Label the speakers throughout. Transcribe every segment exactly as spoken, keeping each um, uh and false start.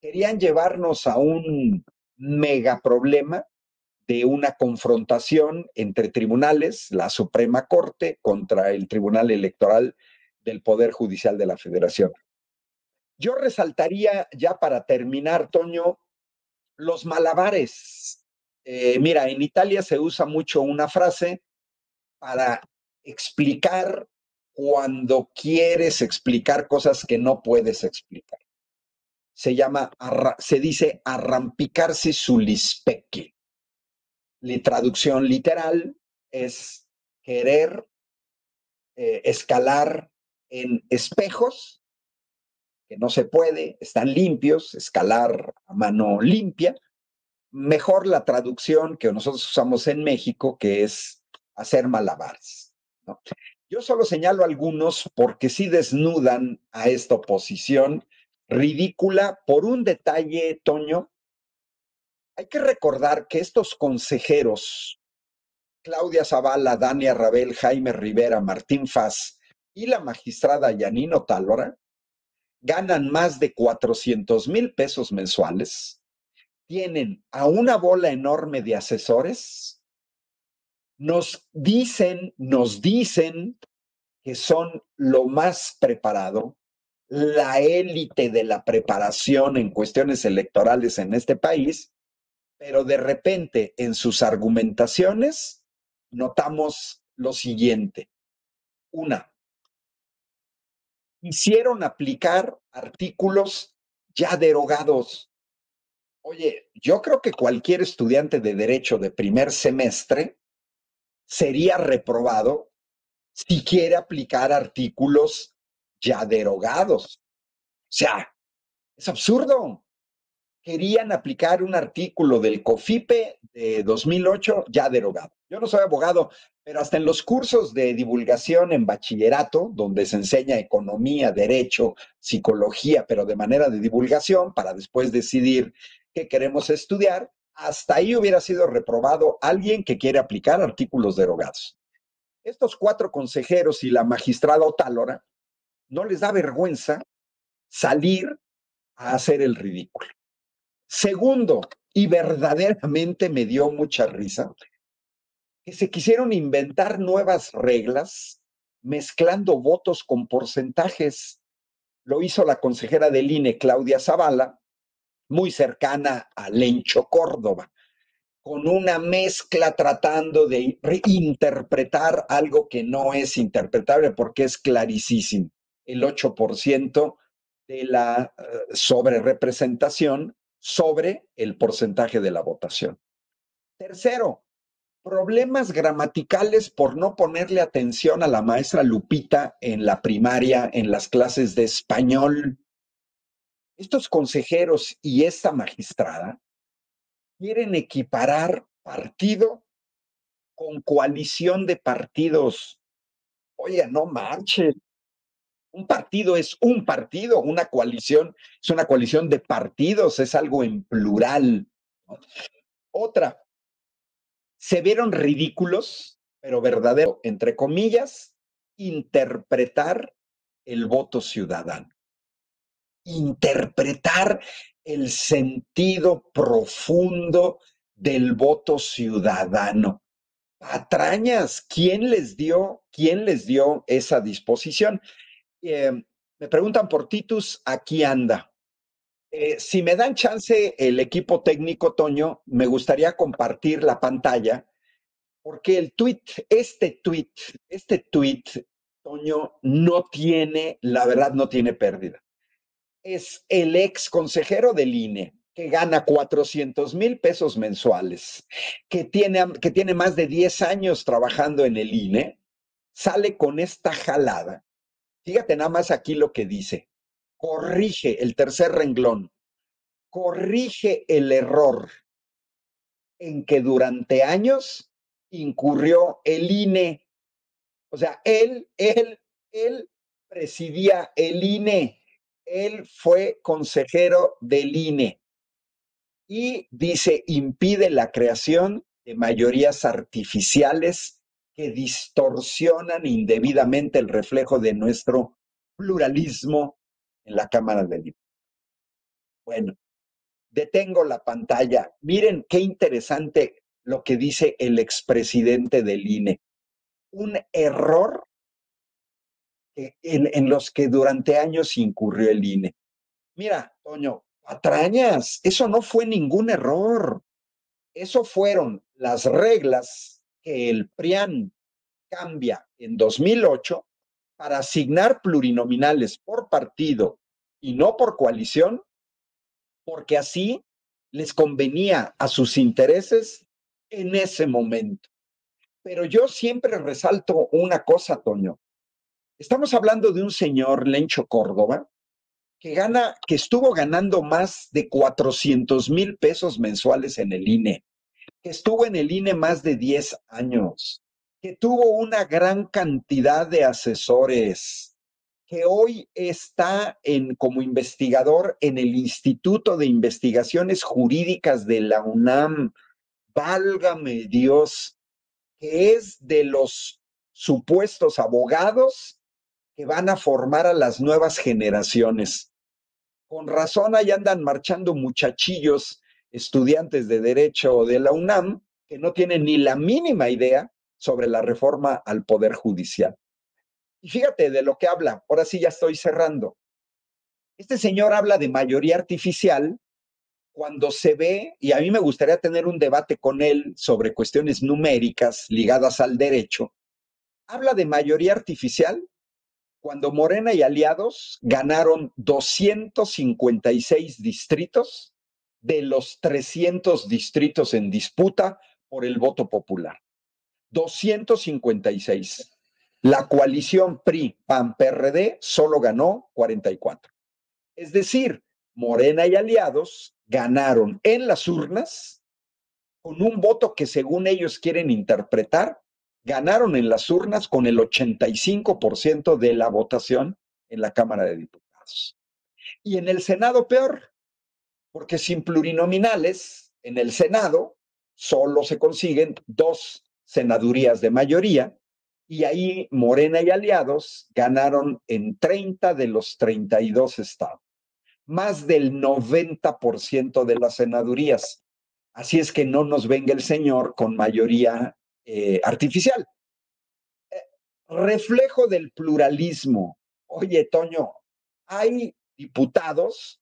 Speaker 1: querían llevarnos a un mega problema de una confrontación entre tribunales, la Suprema Corte contra el Tribunal Electoral del Poder Judicial de la Federación. Yo resaltaría, ya para terminar, Toño, los malabares. Eh, mira, en Italia se usa mucho una frase para explicar cuando quieres explicar cosas que no puedes explicar. Se llama, se dice arrampicarsi sugli specchi. La traducción literal es querer eh, escalar en espejos, que no se puede, están limpios, escalar a mano limpia. Mejor la traducción que nosotros usamos en México, que es hacer malabares, ¿no? Yo solo señalo algunos porque sí desnudan a esta oposición ridícula por un detalle, Toño. Hay que recordar que estos consejeros, Claudia Zavala, Dania Rabel, Jaime Rivera, Martín Faz y la magistrada Yanino Tálora, ganan más de cuatrocientos mil pesos mensuales, tienen a una bola enorme de asesores, nos dicen, nos dicen que son lo más preparado, la élite de la preparación en cuestiones electorales en este país, pero de repente en sus argumentaciones notamos lo siguiente. Una, quisieron aplicar artículos ya derogados. Oye, yo creo que cualquier estudiante de derecho de primer semestre sería reprobado si quiere aplicar artículos ya derogados. O sea, es absurdo. Querían aplicar un artículo del COFIPE de dos mil ocho ya derogado. Yo no soy abogado, pero hasta en los cursos de divulgación en bachillerato, donde se enseña economía, derecho, psicología, pero de manera de divulgación, para después decidir qué queremos estudiar, hasta ahí hubiera sido reprobado alguien que quiere aplicar artículos derogados. Estos cuatro consejeros y la magistrada Otálora no les da vergüenza salir a hacer el ridículo. Segundo, y verdaderamente me dio mucha risa, que se quisieron inventar nuevas reglas mezclando votos con porcentajes. Lo hizo la consejera del I N E, Claudia Zavala, muy cercana a Lencho Córdoba, con una mezcla tratando de reinterpretar algo que no es interpretable porque es clarísimo. El ocho por ciento de la uh, sobrerepresentación sobre el porcentaje de la votación. Tercero, problemas gramaticales por no ponerle atención a la maestra Lupita en la primaria, en las clases de español. Estos consejeros y esta magistrada quieren equiparar partido con coalición de partidos. Oye, no marchen. Un partido es un partido, una coalición es una coalición de partidos, es algo en plural. Otra, se vieron ridículos, pero verdadero, entre comillas, interpretar el voto ciudadano. Interpretar el sentido profundo del voto ciudadano. Patrañas, ¿quién les dio, quién les dio esa disposición? Eh, me preguntan por Titus, aquí anda. Eh, si me dan chance el equipo técnico, Toño, me gustaría compartir la pantalla, porque el tweet, este tweet, este tweet, Toño, no tiene, la verdad, no tiene pérdida. Es el ex consejero del I N E, que gana cuatrocientos mil pesos mensuales, que tiene, que tiene más de diez años trabajando en el I N E, sale con esta jalada. Fíjate nada más aquí lo que dice. Corrige el tercer renglón. Corrige el error en que durante años incurrió el I N E. O sea, él, él, él presidía el I N E. Él fue consejero del I N E. Y dice, impide la creación de mayorías artificiales que distorsionan indebidamente el reflejo de nuestro pluralismo en la Cámara de Diputados. Bueno, detengo la pantalla. Miren qué interesante lo que dice el expresidente del I N E. Un error en, en los que durante años incurrió el I N E. Mira, Toño, patrañas, eso no fue ningún error. Eso fueron las reglas que el PRIAN cambia en dos mil ocho para asignar plurinominales por partido y no por coalición, porque así les convenía a sus intereses en ese momento. Pero yo siempre resalto una cosa, Toño. Estamos hablando de un señor, Lencho Córdoba, que gana, que estuvo ganando más de cuatrocientos mil pesos mensuales en el I N E, que estuvo en el I N E más de diez años, que tuvo una gran cantidad de asesores, que hoy está en, como investigador en el Instituto de Investigaciones Jurídicas de la UNAM. Válgame Dios, que es de los supuestos abogados que van a formar a las nuevas generaciones. Con razón, ahí andan marchando muchachillos, estudiantes de Derecho de la UNAM, que no tienen ni la mínima idea sobre la reforma al Poder Judicial. Y fíjate de lo que habla, ahora sí ya estoy cerrando. Este señor habla de mayoría artificial cuando se ve, y a mí me gustaría tener un debate con él sobre cuestiones numéricas ligadas al derecho, habla de mayoría artificial cuando Morena y aliados ganaron doscientos cincuenta y seis distritos de los trescientos distritos en disputa por el voto popular. doscientos cincuenta y seis. La coalición P R I, P A N, P R D solo ganó cuarenta y cuatro. Es decir, Morena y aliados ganaron en las urnas con un voto que según ellos quieren interpretar, ganaron en las urnas con el ochenta y cinco por ciento de la votación en la Cámara de Diputados. Y en el Senado peor, porque sin plurinominales, en el Senado solo se consiguen dos senadurías de mayoría, y ahí Morena y aliados ganaron en treinta de los treinta y dos estados, más del noventa por ciento de las senadurías. Así es que no nos venga el señor con mayoría eh, artificial. Eh, reflejo del pluralismo. Oye, Toño, hay diputados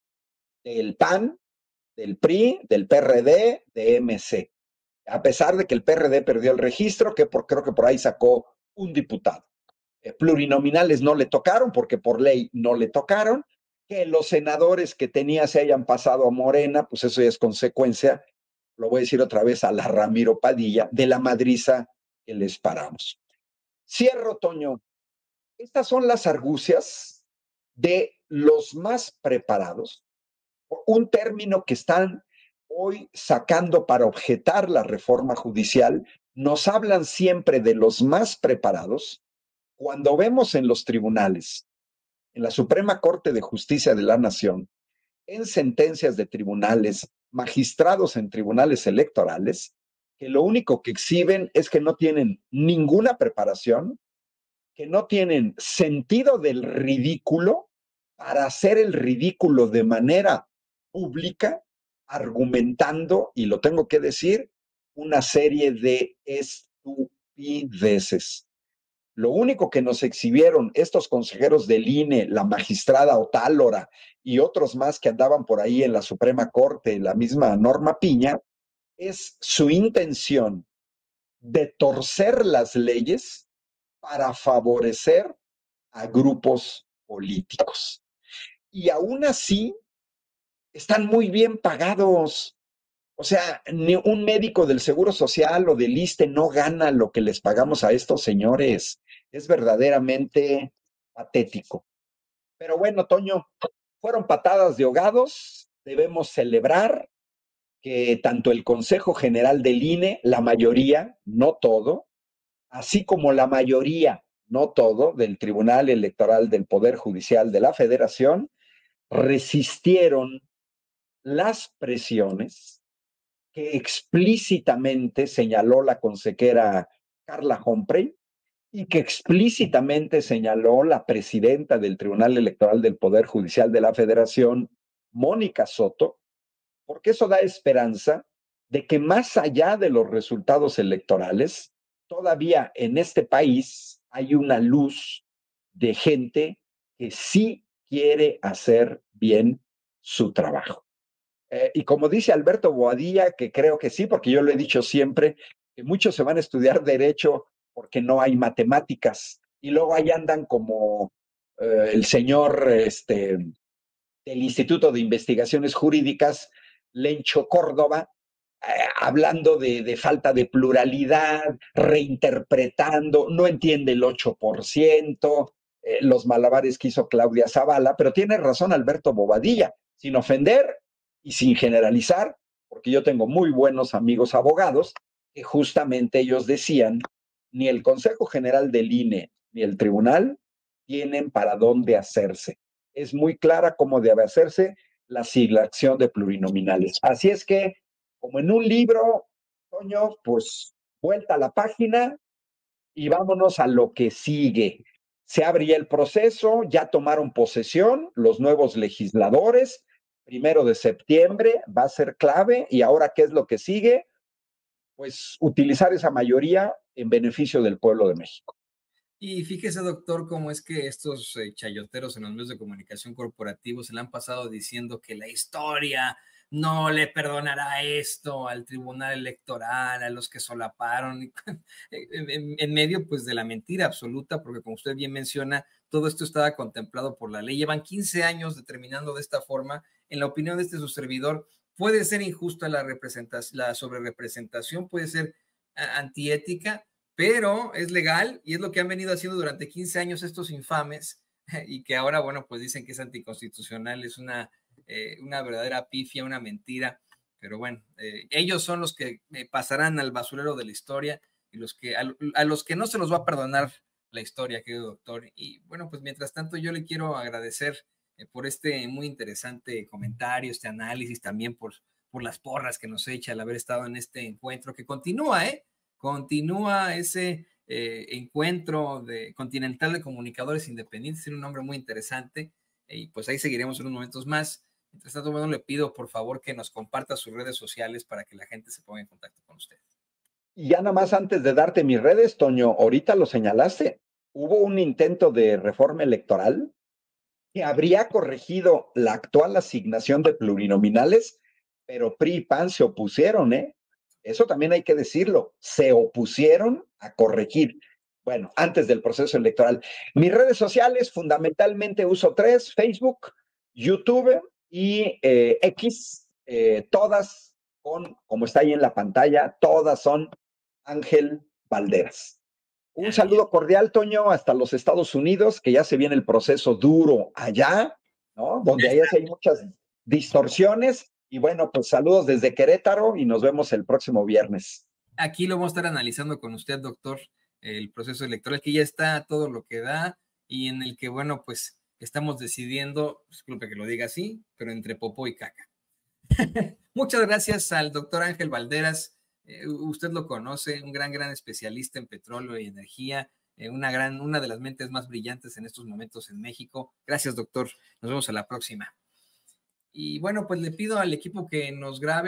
Speaker 1: del P A N, del P R I, del P R D, de M C, a pesar de que el P R D perdió el registro, que por, creo que por ahí sacó un diputado. Eh, plurinominales no le tocaron porque por ley no le tocaron. Que los senadores que tenía se hayan pasado a Morena, pues eso ya es consecuencia, lo voy a decir otra vez, a la Ramiro Padilla, de la madriza que les paramos. Cierro, Toño. Estas son las argucias de los más preparados, un término que están hoy sacando para objetar la reforma judicial. Nos hablan siempre de los más preparados. Cuando vemos en los tribunales, en la Suprema Corte de Justicia de la Nación, en sentencias de tribunales, magistrados en tribunales electorales, que lo único que exhiben es que no tienen ninguna preparación, que no tienen sentido del ridículo para hacer el ridículo de manera pública, argumentando, y lo tengo que decir, una serie de estupideces. Lo único que nos exhibieron estos consejeros del I N E, la magistrada Otálora y otros más que andaban por ahí en la Suprema Corte, la misma Norma Piña, es su intención de torcer las leyes para favorecer a grupos políticos. Y aún así, están muy bien pagados. O sea, ni un médico del Seguro Social o del I S S S T E no gana lo que les pagamos a estos señores. Es verdaderamente patético. Pero bueno, Toño, fueron patadas de ahogados. Debemos celebrar que tanto el Consejo General del I N E, la mayoría, no todo, así como la mayoría, no todo, del Tribunal Electoral del Poder Judicial de la Federación, resistieron las presiones que explícitamente señaló la consejera Carla Humphrey y que explícitamente señaló la presidenta del Tribunal Electoral del Poder Judicial de la Federación, Mónica Soto, porque eso da esperanza de que más allá de los resultados electorales, todavía en este país hay una luz de gente que sí quiere hacer bien su trabajo. Eh, y como dice Alberto Boadilla, que creo que sí, porque yo lo he dicho siempre, que muchos se van a estudiar derecho porque no hay matemáticas. Y luego ahí andan como eh, el señor este, del Instituto de Investigaciones Jurídicas, Lencho Córdoba, eh, hablando de, de, falta de pluralidad, reinterpretando, no entiende el ocho por ciento, eh, los malabares que hizo Claudia Zavala, pero tiene razón Alberto Bobadilla, sin ofender y sin generalizar, porque yo tengo muy buenos amigos abogados, que justamente ellos decían, ni el Consejo General del I N E ni el Tribunal tienen para dónde hacerse. Es muy clara cómo debe hacerse la asignación de plurinominales. Así es que, como en un libro, Toño, pues vuelta a la página y vámonos a lo que sigue. Se abre ya el proceso, ya tomaron posesión los nuevos legisladores, primero de septiembre va a ser clave, y ahora, ¿qué es lo que sigue? Pues utilizar esa mayoría en beneficio del pueblo de México.
Speaker 2: Y fíjese, doctor, cómo es que estos eh, chayoteros en los medios de comunicación corporativos se le han pasado diciendo que la historia no le perdonará esto al Tribunal Electoral, a los que solaparon, en, en, en medio pues de la mentira absoluta, porque como usted bien menciona, todo esto estaba contemplado por la ley. Llevan quince años determinando de esta forma. En la opinión de este su servidor, puede ser injusta la, representación, la sobrerepresentación, puede ser antiética, pero es legal y es lo que han venido haciendo durante quince años estos infames y que ahora, bueno, pues dicen que es anticonstitucional, es una, eh, una verdadera pifia, una mentira, pero bueno, eh, ellos son los que eh, pasarán al basurero de la historia y los que, a, a los que no se los va a perdonar la historia, querido doctor. Y bueno, pues mientras tanto yo le quiero agradecer eh, por este muy interesante comentario, este análisis, también por, por las porras que nos echa al haber estado en este encuentro que continúa, ¿eh? Continúa ese eh, encuentro de, continental de comunicadores independientes, tiene un nombre muy interesante, y pues ahí seguiremos en unos momentos más. Mientras tanto, bueno, le pido por favor que nos comparta sus redes sociales para que la gente se ponga en contacto con usted.
Speaker 1: Y ya nada más antes de darte mis redes, Toño, ahorita lo señalaste, hubo un intento de reforma electoral que habría corregido la actual asignación de plurinominales, pero P R I y P A N se opusieron, ¿eh? Eso también hay que decirlo, se opusieron a corregir. Bueno, antes del proceso electoral. Mis redes sociales, fundamentalmente uso tres: Facebook, YouTube y eh, X, eh, todas con, como está ahí en la pantalla, todas son Ángel Valderas. Un saludo cordial, Toño, hasta los Estados Unidos, que ya se viene el proceso duro allá, ¿no? Donde allá sí hay muchas distorsiones. Y bueno, pues saludos desde Querétaro y nos vemos el próximo viernes.
Speaker 2: Aquí lo vamos a estar analizando con usted, doctor, el proceso electoral que ya está todo lo que da y en el que, bueno, pues estamos decidiendo, disculpe que lo diga así, pero entre popó y caca. Muchas gracias al doctor Ángel Valderas. Eh, usted lo conoce, un gran, gran especialista en petróleo y energía, eh, una, gran, una de las mentes más brillantes en estos momentos en México. Gracias, doctor. Nos vemos a la próxima. Y bueno, pues le pido al equipo que nos grabe